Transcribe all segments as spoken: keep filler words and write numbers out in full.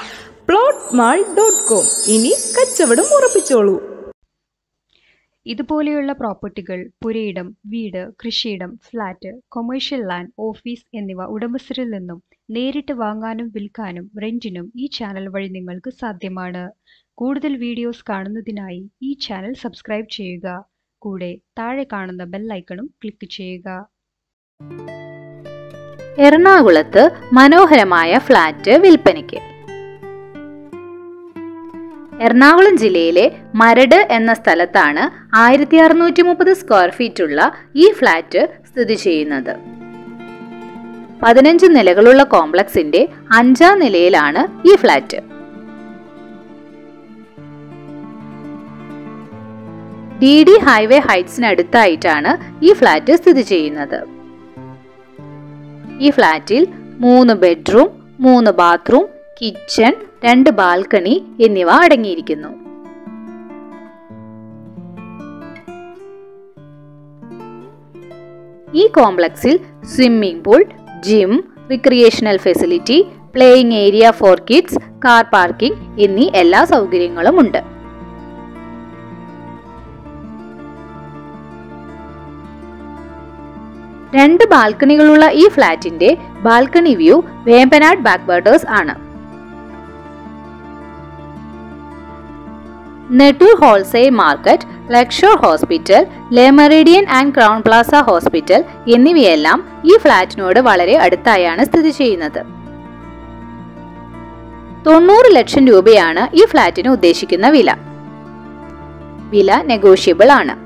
Plot mall dot com. ഇനി കച്ചവടം ഉറപ്പിച്ചോളൂ. ഇതുപോലെയുള്ള പ്രോപ്പർട്ടികൾ, പുരയിടം, വീട്, കൃഷിയിടം, ഫ്ലാറ്റ്, കൊമേഴ്ഷ്യൽ ലാൻഡ്, ഓഫീസ് എന്നിവ ഉടമസ്ഥരിൽ നിന്നും നേരിട്ട് വാങ്ങാനും വിൽക്കാനും റെന്റിനും ഈ ചാനൽ വഴി നിങ്ങൾക്ക് സാധ്യമാണ്. കൂടുതൽ വീഡിയോസ് കാണുന്നതിനായി ഈ ചാനൽ സബ്സ്ക്രൈബ് ചെയ്യുക. കൂടെ താഴെ കാണുന്ന ബെൽ ഐക്കണും ക്ലിക്ക് ചെയ്യുക. എറണാകുളത്ത് മനോഹരമായ ഫ്ലാറ്റ് വിൽപ്പനയ്ക്ക്. എറണാകുളം ജില്ലയിലെ മരട് എന്ന സ്ഥലത്താണ് ആയിരത്തി അറുന്നൂറ്റി മുപ്പത് സ്ക്വയർ ഫീറ്റുള്ള ഈ ഫ്ലാറ്റ് സ്ഥിതി ചെയ്യുന്നത്. പതിനഞ്ച് നിലകളുള്ള കോംപ്ലക്സിന്റെ അഞ്ചാം നിലയിലാണ് ഈ ഫ്ലാറ്റ്. ഡി ഡി ഹൈവേ ഹൈറ്റ്സിനടുത്തായിട്ടാണ് ഈ ഫ്ലാറ്റ് സ്ഥിതി ചെയ്യുന്നത്. ഈ ഫ്ലാറ്റിൽ മൂന്ന് ബെഡ്റൂം, മൂന്ന് ബാത്റൂം, കിച്ചൺ, രണ്ട് ബാൽക്കണി എന്നിവ അടങ്ങിയിരിക്കുന്നു. ഈ കോംപ്ലക്സിൽ swimming pool, gym, recreational facility, playing area for kids, car parking എന്നീ എല്ലാ സൗകര്യങ്ങളും ഉണ്ട്. രണ്ട് ബാൽക്കണികളുള്ള ഈ ഫ്ലാറ്റിന്റെ ബാൽക്കണി വ്യൂ വേമ്പനാട് ബാക്ക്വാട്ടേഴ്സ് ആണ്. Nettoor wholesale market, Lakeshore hospital, Meridian and Crowne Plaza hospital എന്നിവയെല്ലാം ഈ ഫ്ലാറ്റിനോട് വളരെ അടുത്തായാണ് സ്ഥിതി ചെയ്യുന്നത്. തൊണ്ണൂറ് ലക്ഷം രൂപയാണ് ഈ ഫ്ലാറ്റിന് ഉദ്ദേശിക്കുന്ന വില. വില നെഗോഷ്യബിൾ ആണ്.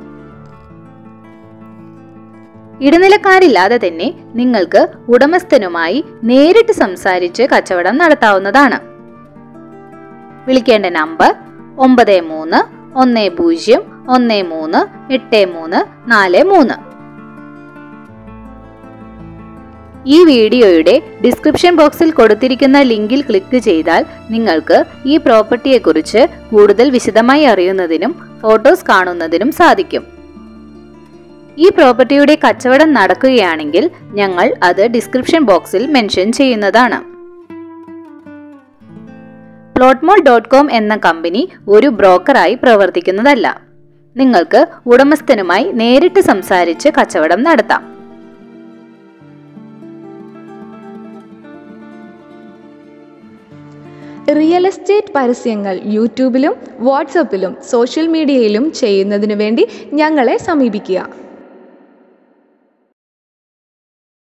ഇടനിലക്കാരില്ലാതെ തന്നെ നിങ്ങൾക്ക് ഉടമസ്ഥനുമായി നേരിട്ട് സംസാരിച്ച് കച്ചവടം നടത്താവുന്നതാണ്. വിളിക്കേണ്ട നമ്പർ ഒമ്പത് മൂന്ന് ഒന്ന് പൂജ്യം ഒന്ന് മൂന്ന് എട്ട് മൂന്ന് നാല് മൂന്ന്. ഈ വീഡിയോയുടെ ഡിസ്ക്രിപ്ഷൻ ബോക്സിൽ കൊടുത്തിരിക്കുന്ന ലിങ്കിൽ ക്ലിക്ക് ചെയ്താൽ നിങ്ങൾക്ക് ഈ പ്രോപ്പർട്ടിയെക്കുറിച്ച് കൂടുതൽ വിശദമായി അറിയുന്നതിനും ഫോട്ടോസ് കാണുന്നതിനും സാധിക്കും. ഈ പ്രോപ്പർട്ടിയുടെ കച്ചവടം നടക്കുകയാണെങ്കിൽ ഞങ്ങൾ അത് ഡിസ്ക്രിപ്ഷൻ ബോക്സിൽ മെൻഷൻ ചെയ്യുന്നതാണ്. പ്ലോട്ട്മോൾ ഡോട്ട് കോം എന്ന കമ്പനി ഒരു ബ്രോക്കറായി പ്രവർത്തിക്കുന്നതല്ല. നിങ്ങൾക്ക് ഉടമസ്ഥനുമായി നേരിട്ട് സംസാരിച്ച് കച്ചവടം നടത്താം. റിയൽ എസ്റ്റേറ്റ് പരസ്യങ്ങൾ യൂട്യൂബിലും വാട്സപ്പിലും സോഷ്യൽ മീഡിയയിലും ചെയ്യുന്നതിനു വേണ്ടി ഞങ്ങളെ സമീപിക്കുക.